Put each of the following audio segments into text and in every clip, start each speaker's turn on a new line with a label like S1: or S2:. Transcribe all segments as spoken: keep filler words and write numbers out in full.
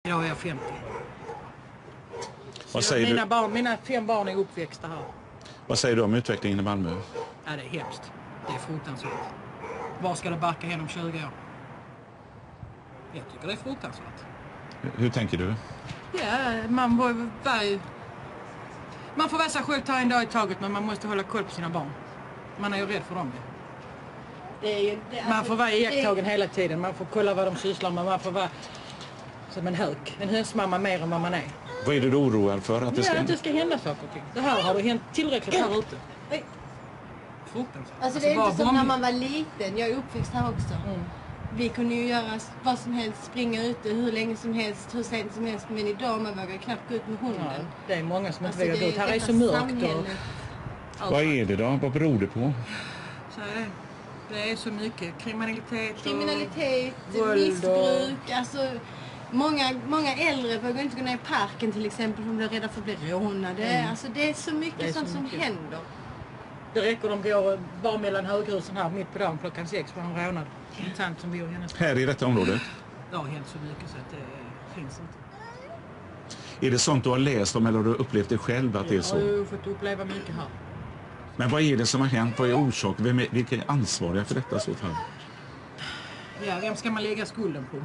S1: Idag är jag femtio.
S2: Vad säger
S1: mina,
S2: du?
S1: barn, mina fem barn är uppväxta här.
S2: Vad säger du om utvecklingen i Malmö?
S1: Ja, det är hemskt. Det är fruktansvärt. Var ska det backa genom tjugo år? Jag tycker det är fruktansvärt.
S2: Hur, hur tänker du?
S1: Ja, man får vara... Man får vara sig själv, ta en dag i taget, men man måste hålla koll på sina barn. Man är ju rädd för dem.
S3: Det är ju, det, alltså,
S1: man får vara iakttagen
S3: det...
S1: hela tiden. Man får kolla vad de sysslar med. Man får vara som en hök. En hönsmamma mer än vad man är.
S2: Vad är det du oroar för att det ska
S1: Ja,
S2: hända?
S1: att det ska hända saker och ting. Det här har det hänt tillräckligt här ute. Fruktansvärt.
S3: Alltså det är
S1: alltså,
S3: inte som
S1: bomb...
S3: när man var liten. Jag är uppväxt här också.
S1: Mm.
S3: Vi kunde ju göra vad som helst, springa ute hur länge som helst, hur sent som helst. Men idag man vågar knappt gå ut med hunden.
S1: Ja, det är många som inte
S3: Alltså,
S1: vågar gå ut. Här är
S3: detta
S1: så mörkt.
S3: samhället.
S1: Och...
S2: Vad är det då? Vad beror det på?
S1: Så är det. Det är så mycket kriminalitet och
S3: Kriminalitet,
S1: våld
S3: missbruk,
S1: och...
S3: alltså många, många äldre vågar inte gå ner i parken till exempel för de blir rädda för att bli rånade. Mm. Alltså det är så mycket är sånt så mycket. som händer. Det
S1: räcker de går bara mellan höghusen här mitt på dagen klockan sex för en rånad. En tant som bor i hennes...
S2: Här i detta området?
S1: Det har hänt så mycket så att det finns inte.
S2: Är det sånt du har läst om eller har du upplevt det själv att det är så?
S1: Jag har ju fått uppleva mycket här.
S2: Men vad är det som har hänt? Vad är orsaken? Vem är, vilka är ansvariga för detta så fall?
S1: Ja, vem ska man lägga skulden på?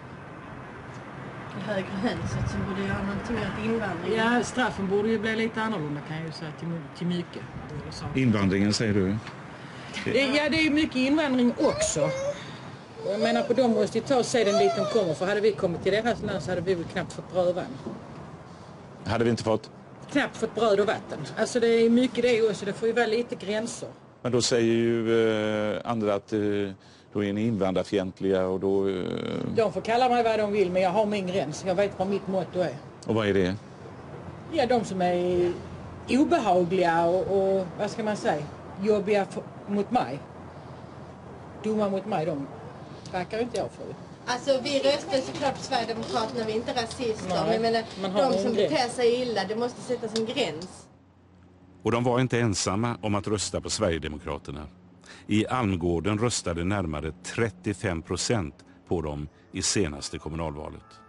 S3: Det högre huset som borde göra någonting åt invandringen.
S1: Ja, straffen borde ju bli lite annorlunda kan jag ju säga till, till mycket.
S2: Invandringen säger du?
S1: Det, ja, det är ju mycket invandring också. Jag menar på dem måste ju ta och se den dit de kommer. För hade vi kommit till deras land så hade vi väl knappt fått bröd och vatten.
S2: Hade vi inte fått?
S1: Knappt fått bröd och vatten. Alltså det är mycket det också. Det får ju vara lite gränser.
S2: Men då säger ju eh, andra att eh, då är ni invandrarfientliga och då... Eh...
S1: De får kalla mig vad de vill men jag har min gräns. Jag vet vad mitt motto är.
S2: Och vad är det?
S1: Ja, de som är obehagliga och, och vad ska man säga, jobbiga för, mot mig. Dumma mot mig, de backar inte jag för.
S3: Alltså vi röstar såklart på Sverigedemokraterna, vi är inte rasister.
S1: Nej,
S3: men
S1: men
S3: de som beter sig illa, det måste sättas en gräns.
S4: Och de var inte ensamma om att rösta på Sverigedemokraterna. I Almgården röstade närmare trettiofem procent på dem i senaste kommunalvalet.